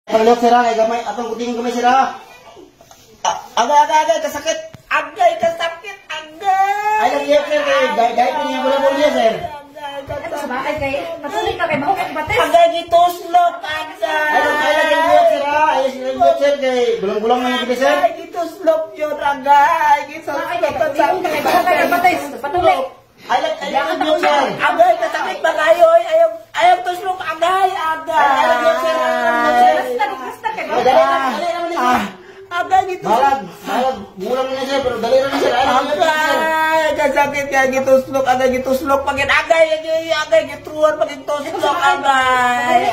Kalau sira kay gamay atong kutingin gamay sira. Agay kasakit. Agay kasakit, agay. Ay lagi sir kay dai ko niya bola niya sir. Bakit kayo? Matuloy ka kayo, mahukay batis. Agay gituslok, agay. Ay lagi buat sira. Ay sira sir kay gulang-gulang man kita sir. Agay gituslok yun, agay. Gituslok Mahukay ka batis. Patuloy. Ay lagi buat sir. Agay kasakit ba kayo? Ayaw tuslok, agay, agay. Basta kayo. Agay gituslok. Malag gulang niya sir pero dali na sir. Agay, kasakit kaya gituslok, agay gituslok. Pagin agay gitruan, pagin tuslok, agay.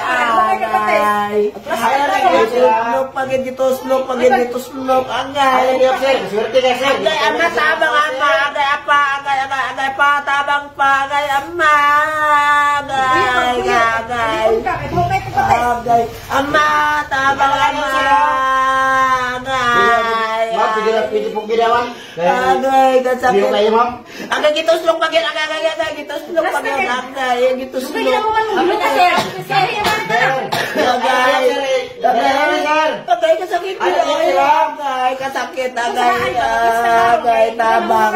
Gituslok, pagin gituslok, agay. Ay lagi sir. Swerte kay sir. Agay ama, tabang ama, agay apa, agay pa, tabang pa, agay ama, agay. Mahukay ka batis. Agay, ama, tabang ama, agay. Ma'am, sige na pwede pong ginawan. Agay, kasakit. Biyo kayo ma'am. Agay gituslok, pagin, agay gituslok, pagin, agay, gituslok. Agay, kasakit. Agay, kasakit, agay, tabang.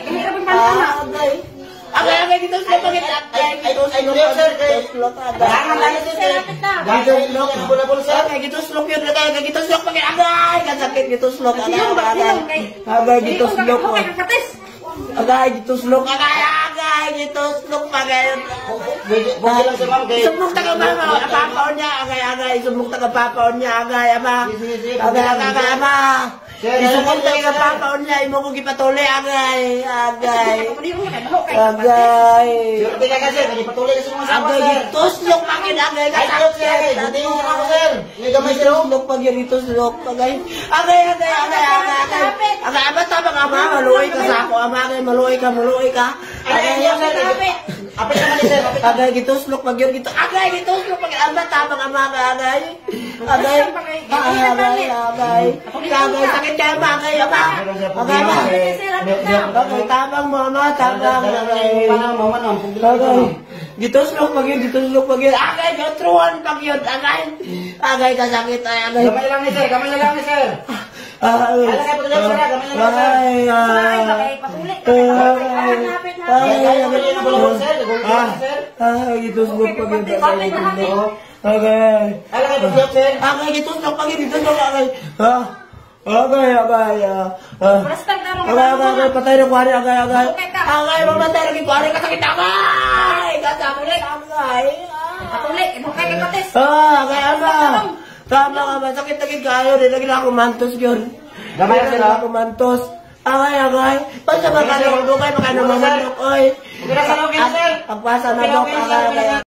Agay, gituslok, pagin, agay, gituslok, agay, gituslok yun, agay, gituslok, pagin, agay, kasakit, gituslok, agay, gituslok, agay, gituslok, pagin, Bukay lang si ma'am kay. sumuk taga mama, papaon niya, agay, sumuk taga papaon niya, agay, ama, agay, ama. Isumuk taga papaon niya, imo ko gipatuli, agay. Swerte kay kasi kay patuloy sa mga sama Agay, sir. gituslok, pagin, agay, Ay sir kay hindi mo ako sir. May gamay sir. gituslok, pagin, gituslok, agay, ama, tabang ama, maluoy ka sa ako, ama, agay, maluoy ka, Ay sir. Apit naman sir. agay, gituslok, pagin, agay, gituslok, pagin, ama, tabang ama, agay, sakit ka, ama, agay, tabang mo, ama, tabang, agay, Panang mama nang agay, gituslok, pagin, agay, gotruan, pagin, agay, kasakit, agay, Gamay lang ni sir, gamay lang ni sir. gituslok, pagin, patay na kuwari, agay, mamatay lagi kuwari, kasakit, agay, Patuloy, mahukay ka batis. agay, ama, tama, sakit lagi kayo, lagi na ako mantos yun. Gamay lang sir. Ako mantos. Agay, basta makano, makano mamanok, oy. Sir. Pagpasa na dok, agay.